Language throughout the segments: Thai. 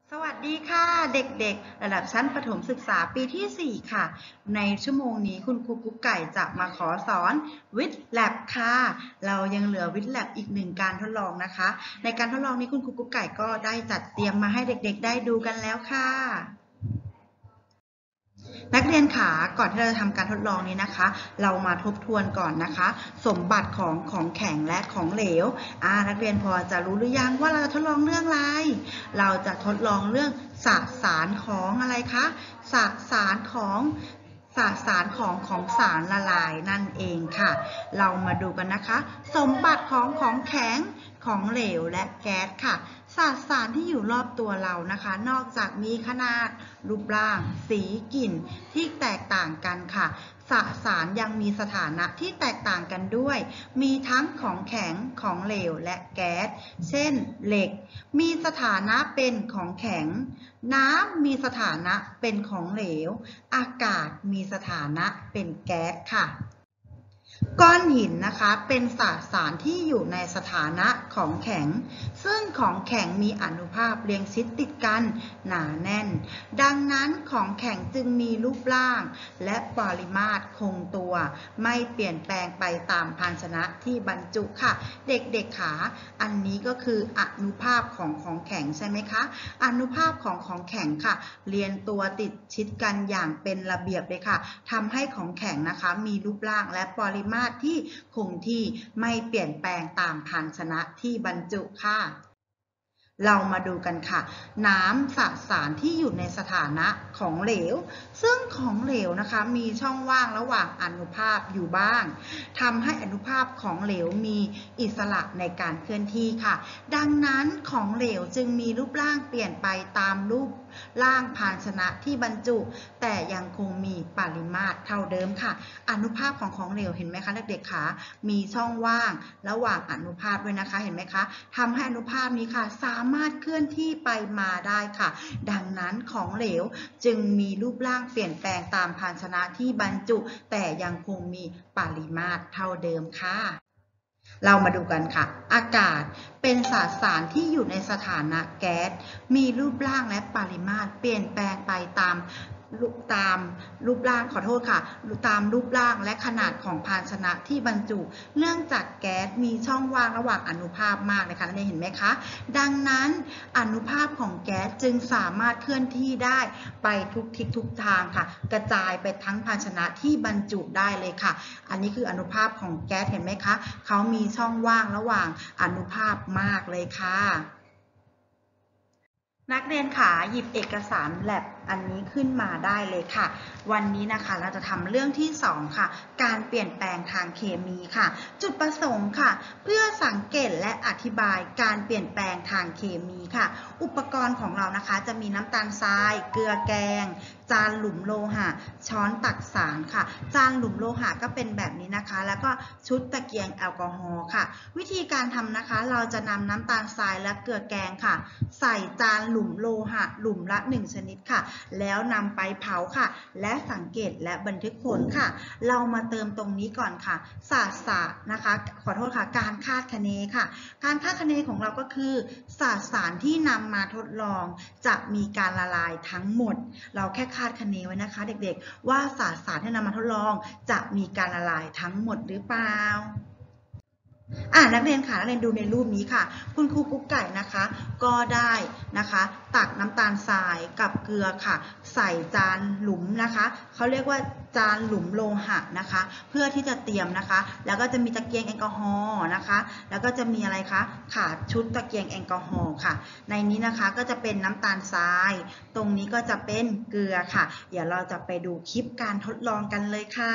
สวัสดีค่ะเด็กๆระดับชั้นประถมศึกษาปีที่ 4 ค่ะในชั่วโมงนี้คุณครูกุ๊กไก่จะมาขอสอนวิทย์แลบค่ะเรายังเหลือวิทย์แลบอีก1การทดลองนะคะในการทดลองนี้คุณครูกุ๊กไก่ก็ได้จัดเตรียมมาให้เด็กๆได้ดูกันแล้วค่ะนักเรียนขาก่อนที่เราจะทำการทดลองนี้นะคะเรามาทบทวนก่อนนะคะสมบัติของแข็งและของเหลวนักเรียนพอจะรู้หรือยังว่าเราจะทดลองเรื่องอะไรเราจะทดลองเรื่องสสารของอะไรคะสสารของสารละลายนั่นเองค่ะเรามาดูกันนะคะสมบัติของแข็งของเหลวและแก๊สค่ะสารที่อยู่รอบตัวเรานะคะนอกจากมีขนาดรูปร่างสีกลิ่นที่แตกต่างกันค่ะสารยังมีสถานะที่แตกต่างกันด้วยมีทั้งของแข็งของเหลวและแก๊สเช่นเหล็กมีสถานะเป็นของแข็งน้ำมีสถานะเป็นของเหลวอากาศมีสถานะเป็นแก๊สค่ะก้อนหินนะคะเป็นสารที่อยู่ในสถานะของแข็งซึ่งของแข็งมีอนุภาคเรียงชิดติดกันหนาแน่นดังนั้นของแข็งจึงมีรูปร่างและปริมาตรคงตัวไม่เปลี่ยนแปลงไปตามภาชนะที่บรรจุค่ะเด็กๆขาอันนี้ก็คืออนุภาคของแข็งใช่ไหมคะอนุภาคของแข็งค่ะเรียงตัวติดชิดกันอย่างเป็นระเบียบเลยค่ะทำให้ของแข็งนะคะมีรูปร่างและปริมาตรที่คงที่ไม่เปลี่ยนแปลงตามภาชนะที่บรรจุค่ะเรามาดูกันค่ะน้ำสารที่อยู่ในสถานะของเหลวซึ่งของเหลวนะคะมีช่องว่างระหว่างอนุภาคอยู่บ้างทำให้อนุภาคของเหลวมีอิสระในการเคลื่อนที่ค่ะดังนั้นของเหลวจึงมีรูปร่างเปลี่ยนไปตามรูปร่างภาชนะที่บรรจุแต่ยังคงมีปริมาตรเท่าเดิมค่ะอนุภาคของเหลวเห็นไหมคะเด็กๆคะมีช่องว่างระหว่างอนุภาคด้วยนะคะเห็นไหมคะทำให้อนุภาคนี้ค่ะสามารถเคลื่อนที่ไปมาได้ค่ะดังนั้นของเหลวจึงมีรูปร่างเปลี่ยนแปลงตามภาชนะที่บรรจุแต่ยังคงมีปริมาตรเท่าเดิมค่ะเรามาดูกันค่ะอากาศเป็นสารที่อยู่ในสถานะแก๊สมีรูปร่างและปริมาตรเปลี่ยนแปลงไปตามรูปร่างขอโทษค่ะตามรูปร่างและขนาดของภาชนะที่บรรจุเนื่องจากแก๊สมีช่องว่างระหว่างอนุภาคมากนะคะนั่นเห็นไหมคะดังนั้นอนุภาคของแก๊สจึงสามารถเคลื่อนที่ได้ไปทุกทิศทุกทางค่ะกระจายไปทั้งภาชนะที่บรรจุได้เลยค่ะอันนี้คืออนุภาคของแก๊สเห็นไหมคะเขามีช่องว่างระหว่างอนุภาคมากเลยค่ะนักเรียนขาหยิบเอกสารแลบอันนี้ขึ้นมาได้เลยค่ะวันนี้นะคะเราจะทำเรื่องที่2ค่ะการเปลี่ยนแปลงทางเคมีค่ะจุดประสงค์ค่ะเพื่อสังเกตและอธิบายการเปลี่ยนแปลงทางเคมีค่ะอุปกรณ์ของเรานะคะจะมีน้ำตาลทรายเกลือแกงจานหลุมโลหะช้อนตักสารค่ะจานหลุมโลหะก็เป็นแบบนี้นะคะแล้วก็ชุดตะเกียงแอลกอฮอล์ค่ะวิธีการทำนะคะเราจะนำน้ำตาลทรายและเกลือแกงค่ะใส่จานหลุมโลหะหลุมละ1ชนิดค่ะแล้วนำไปเผาค่ะและสังเกตและบันทึกผลค่ะเรามาเติมตรงนี้ก่อนค่ะศาสตร์นะคะขอโทษค่ะการคาดคะเนค่ะการคาดคะเนของเราก็คือสารที่นำมาทดลองจะมีการละลายทั้งหมดเราแค่คาดคะเนไว้นะคะเด็กๆว่าสารที่นำมาทดลองจะมีการละลายทั้งหมดหรือเปล่านักเรียนค่ะนักเรียนดูในรูปนี้ค่ะคุณครูกุ๊กไก่นะคะก็ได้นะคะตักน้ำตาลทรายกับเกลือค่ะใส่จานหลุมนะคะเขาเรียกว่าจานหลุมโลหะนะคะเพื่อที่จะเตรียมนะคะแล้วก็จะมีตะเกียงแอลกอฮอล์นะคะแล้วก็จะมีอะไรคะขาชุดตะเกียงแอลกอฮอล์ค่ะในนี้นะคะก็จะเป็นน้ำตาลทรายตรงนี้ก็จะเป็นเกลือค่ะเดี๋ยวเราจะไปดูคลิปการทดลองกันเลยค่ะ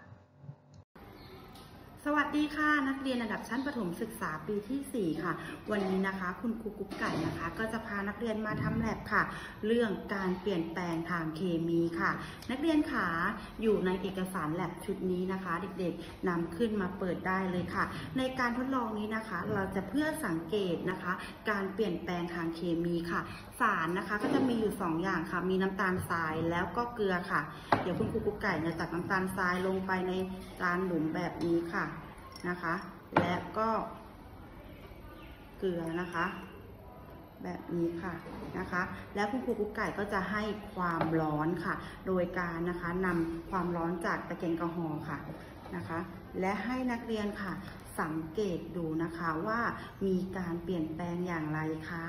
สวัสดีค่ะนักเรียนระดับชั้นประถมศึกษาปีที่4ค่ะวันนี้นะคะคุณครูกุ๊กไก่นะคะก็จะพานักเรียนมาทำแลบค่ะเรื่องการเปลี่ยนแปลงทางเคมีค่ะนักเรียนขาอยู่ในเอกสารแลบชุดนี้นะคะเด็กๆนำขึ้นมาเปิดได้เลยค่ะในการทดลองนี้นะคะเราจะเพื่อสังเกตนะคะการเปลี่ยนแปลงทางเคมีค่ะสารนะคะก็จะมีอยู่2อย่างค่ะมีน้ำตาลทรายแล้วก็เกลือค่ะเดี๋ยวคุณครูกุ๊กไก่จะตักน้ำตาลทรายลงไปในจานหลุมแบบนี้ค่ะนะคะและก็เกลือนะคะแบบนี้ค่ะนะคะ แล้วคุณครูกุ๊กไก่ก็จะให้ความร้อนค่ะโดยการนะคะนำความร้อนจากตะเกียงแอลกอฮอล์ค่ะนะคะและให้นักเรียนค่ะสังเกตดูนะคะว่ามีการเปลี่ยนแปลงอย่างไรค่ะ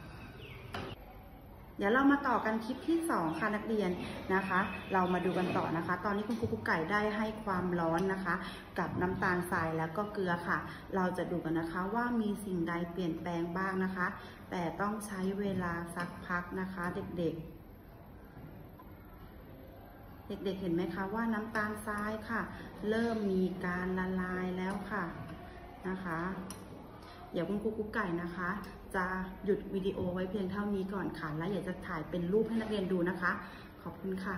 เดี๋ยวเรามาต่อกันคลิปที่2ค่ะนักเรียนนะคะเรามาดูกันต่อนะคะตอนนี้คุณครูกุ๊กไก่ได้ให้ความร้อนนะคะกับน้ำตาลทรายแล้วก็เกลือค่ะเราจะดูกันนะคะว่ามีสิ่งใดเปลี่ยนแปลงบ้างนะคะแต่ต้องใช้เวลาสักพักนะคะเด็กๆเห็นไหมคะว่าน้ำตาลทรายค่ะเริ่มมีการละลายแล้วค่ะนะคะเดี๋ยวคุณครูกุ๊กไก่นะคะจะหยุดวิดีโอไว้เพียงเท่านี้ก่อนค่ะแล้วอยากจะถ่ายเป็นรูปให้นักเรียนดูนะคะขอบคุณค่ะ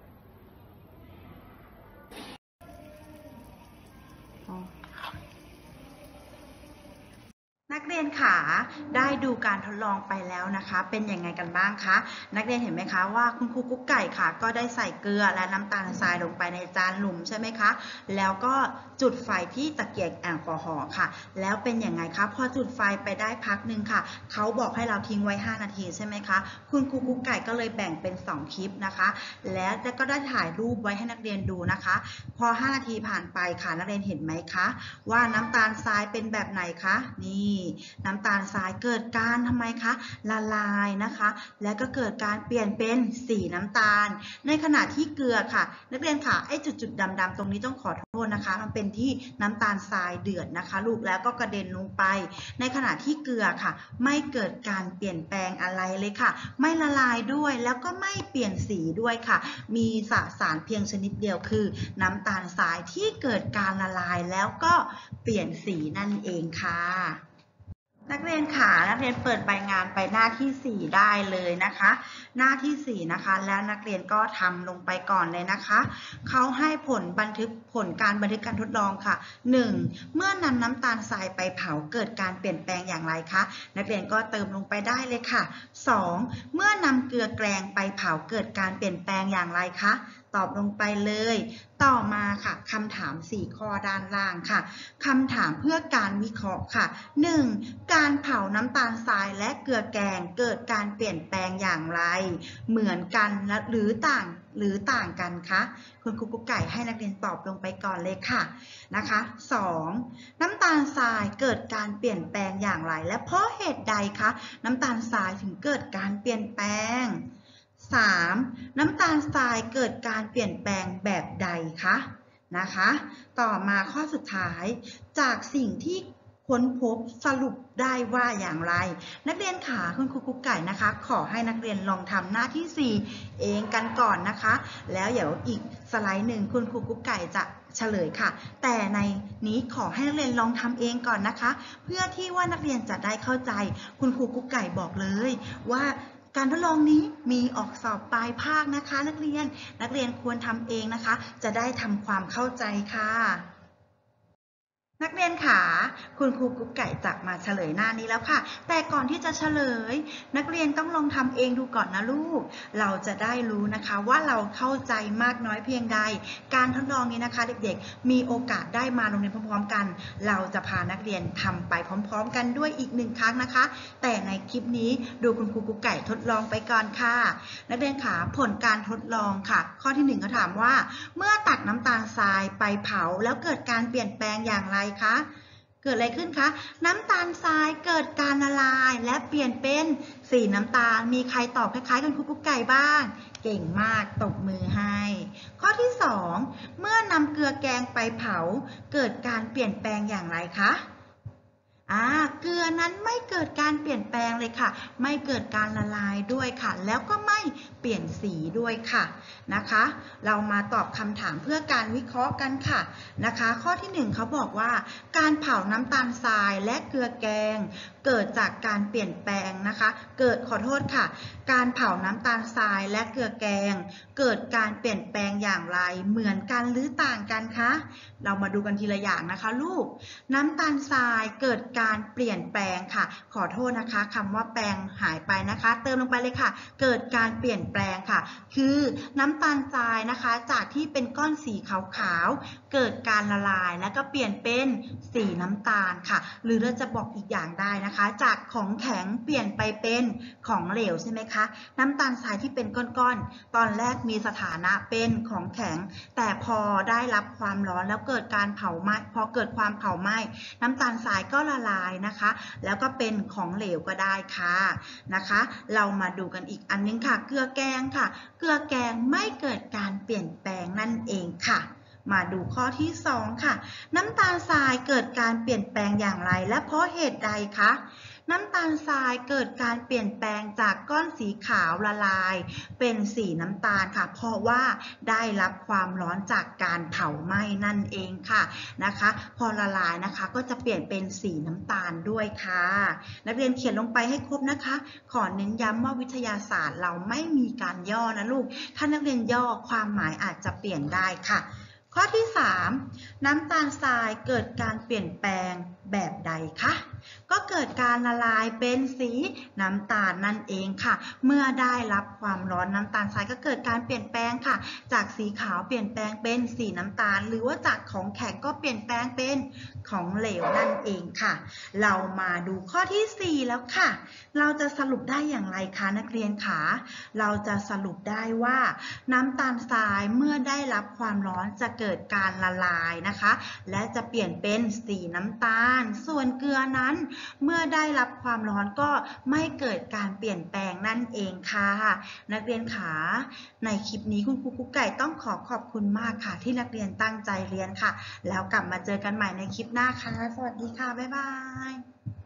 นักเรียนขาได้ดูการทดลองไปแล้วนะคะเป็นยังไงกันบ้างคะนักเรียนเห็นไหมคะว่าคุณครูกุ๊กไก่ค่ะก็ได้ใส่เกลือและน้ำตาลทรายลงไปในจานหลุมใช่ไหมคะแล้วก็จุดไฟที่ตะเกียงแอลกอฮอล์ค่ะแล้วเป็นยังไงคะพอจุดไฟไปได้พักหนึ่งค่ะเขาบอกให้เราทิ้งไว้5 นาทีใช่ไหมคะคุณครูกุ๊กไก่ก็เลยแบ่งเป็น2 คลิปนะคะแล้วก็ได้ถ่ายรูปไว้ให้นักเรียนดูนะคะพอ5 นาทีผ่านไปค่ะนักเรียนเห็นไหมคะว่าน้ำตาลทรายเป็นแบบไหนคะนี่น้ำตาลทรายเกิดการทำไมคะละลายนะคะแล้วก็เกิดการเปลี่ยนเป็นสีน้ำตาลในขณะที่เกลือค่ะนักเรียนค่ะไอ้จุดๆดำๆตรงนี้ต้องขอโทษนะคะมันเป็นที่น้ำตาลทรายเดือดนะคะลูกแล้วก็กระเด็นลงไปในขณะที่เกลือค่ะไม่เกิดการเปลี่ยนแปลงอะไรเลยค่ะไม่ละลายด้วยแล้วก็ไม่เปลี่ยนสีด้วยค่ะมีสสารเพียงชนิดเดียวคือน้ำตาลทรายที่เกิดการละลายแล้วก็เปลี่ยนสีนั่นเองค่ะนักเรียนค่ะนักเรียนเปิดใบงานไปหน้าที่4ได้เลยนะคะหน้าที่4นะคะแล้วนักเรียนก็ทำลงไปก่อนเลยนะคะเขาให้ผลการบันทึกการทดลองค่ะ1เมื่อนำน้ำตาลทรายไปเผาเกิดการเปลี่ยนแปลงอย่างไรคะนักเรียนก็เติมลงไปได้เลยค่ะ2เมื่อนำเกลือแกลงไปเผาเกิดการเปลี่ยนแปลงอย่างไรคะตอบลงไปเลยต่อมาค่ะคำถาม4ข้อด้านล่างค่ะคำถามเพื่อการวิเคราะห์ค่ะ1การเผาน้ำตาลทรายและเกลือแกงเกิดการเปลี่ยนแปลงอย่างไรเหมือนกันหรือต่างกันคะคุณครูกุ๊กไก่ให้นักเรียนตอบลงไปก่อนเลยค่ะนะคะ2น้ำตาลทรายเกิดการเปลี่ยนแปลงอย่างไรและเพราะเหตุใดคะน้ำตาลทรายถึงเกิดการเปลี่ยนแปลง3น้ำตาลทรายเกิดการเปลี่ยนแปลงแบบใดคะนะคะต่อมาข้อสุดท้ายจากสิ่งที่ค้นพบสรุปได้ว่าอย่างไรนักเรียนขาคุณครูกุ๊กไก่นะคะขอให้นักเรียนลองทำหน้าที่4เองกันก่อนนะคะแล้วเดี๋ยวอีกสไลด์หนึ่งคุณครูกุ๊กไก่จะเฉลยค่ะแต่ในนี้ขอให้นักเรียนลองทำเองก่อนนะคะเพื่อที่ว่านักเรียนจะได้เข้าใจคุณครูกุ๊กไก่บอกเลยว่าการทดลองนี้มีออกสอบปลายภาคนะคะนักเรียนควรทำเองนะคะจะได้ทำความเข้าใจค่ะนักเรียนขาคุณครูกุ๊กไก่จะมาเฉลยหน้านี้แล้วค่ะแต่ก่อนที่จะเฉลยนักเรียนต้องลองทำเองดูก่อนนะลูกเราจะได้รู้นะคะว่าเราเข้าใจมากน้อยเพียงใดการทดลองนี้นะคะเด็กๆมีโอกาสได้มาโรงเรียนพร้อมๆกันเราจะพานักเรียนทำไปพร้อมๆกันด้วยอีก1 ครั้งนะคะแต่ในคลิปนี้ดูคุณครูกุ๊กไก่ทดลองไปก่อนค่ะนักเรียนขาผลการทดลองค่ะข้อที่1เขาถามว่าเมื่อตักน้ำตาลทรายไปเผาแล้วเกิดการเปลี่ยนแปลงอย่างไรคะเกิดอะไรขึ้นคะน้ำตาลทรายเกิดการละลายและเปลี่ยนเป็นสีน้ำตาลมีใครตอบคล้ายๆกันครูกุ๊กไก่บ้างเก่งมากตบมือให้ข้อที่2เมื่อนำเกลือแกงไปเผาเกิดการเปลี่ยนแปลงอย่างไรคะเกลือนั้นไม่เกิดการเปลี่ยนแปลงเลยค่ะไม่เกิดการละลายด้วยค่ะแล้วก็ไม่เปลี่ยนสีด้วยค่ะนะคะเรามาตอบคำถามเพื่อการวิเคราะห์กันค่ะนะคะข้อที่1เขาบอกว่าการเผาน้ำตาลทรายและเกลือแกงเกิดจากการเปลี่ยนแปลงนะคะการเผาน้ำตาลทรายและเกลือแกงเกิดการเปลี่ยนแปลงอย่างไรเหมือนกันหรือต่างกันคะเรามาดูกันทีละอย่างนะคะลูกน้ำตาลทรายเกิดการเปลี่ยนแปลงค่ะขอโทษนะคะคำว่าแปลงหายไปนะคะเติมลงไปเลยค่ะเกิดการเปลี่ยนแปลงค่ะคือน้ำตาลทรายนะคะจากที่เป็นก้อนสีขาวๆเกิดการละลายแล้วก็เปลี่ยนเป็นสีน้ำตาลค่ะหรือเราจะบอกอีกอย่างได้นะคะนะคะจากของแข็งเปลี่ยนไปเป็นของเหลวใช่ไหมคะน้ำตาลทรายที่เป็นก้อนๆตอนแรกมีสถานะเป็นของแข็งแต่พอได้รับความร้อนแล้วเกิดการเผาไหม้พอเกิดความเผาไหม้น้ำตาลทรายก็ละลายนะคะแล้วก็เป็นของเหลวก็ได้ค่ะนะคะเรามาดูกันอีกอันนึงค่ะเกลือแกงค่ะเกลือแกงไม่เกิดการเปลี่ยนแปลงนั่นเองค่ะมาดูข้อที่2ค่ะน้ำตาลทรายเกิดการเปลี่ยนแปลงอย่างไรและเพราะเหตุใดคะน้ำตาลทรายเกิดการเปลี่ยนแปลงจากก้อนสีขาวละลายเป็นสีน้ำตาลค่ะเพราะว่าได้รับความร้อนจากการเผาไหม้นั่นเองค่ะนะคะพอละลายนะคะก็จะเปลี่ยนเป็นสีน้ำตาลด้วยค่ะนักเรียนเขียนลงไปให้ครบนะคะขอเน้นย้ำว่าวิทยาศาสตร์เราไม่มีการย่อนะลูกถ้านักเรียนย่อความหมายอาจจะเปลี่ยนได้ค่ะข้อที่3น้ำตาลทรายเกิดการเปลี่ยนแปลงแบบใดคะก็เกิดการละลายเป็นสีน้ำตาลนั่นเองค่ะเมื่อได้รับความร้อนน้ำตาลทรายก็เกิดการเปลี่ยนแปลงค่ะจากสีขาวเปลี่ยนแปลงเป็นสีน้ำตาลหรือว่าจากของแข็งก็เปลี่ยนแปลงเป็นของเหลวนั่นเองค่ะเรามาดูข้อที่4แล้วค่ะเราจะสรุปได้อย่างไรคะนักเรียนคะเราจะสรุปได้ว่าน้ำตาลทรายเมื่อได้รับความร้อนจะเกิดการละลายนะคะและจะเปลี่ยนเป็นสีน้ำตาลส่วนเกลือนั้นเมื่อได้รับความร้อนก็ไม่เกิดการเปลี่ยนแปลงนั่นเองค่ะนักเรียนขาในคลิปนี้คุณครูกุ๊กไก่ต้องขอบคุณมากค่ะที่นักเรียนตั้งใจเรียนค่ะแล้วกลับมาเจอกันใหม่ในคลิปหน้าค่ะสวัสดีค่ะบ๊ายบาย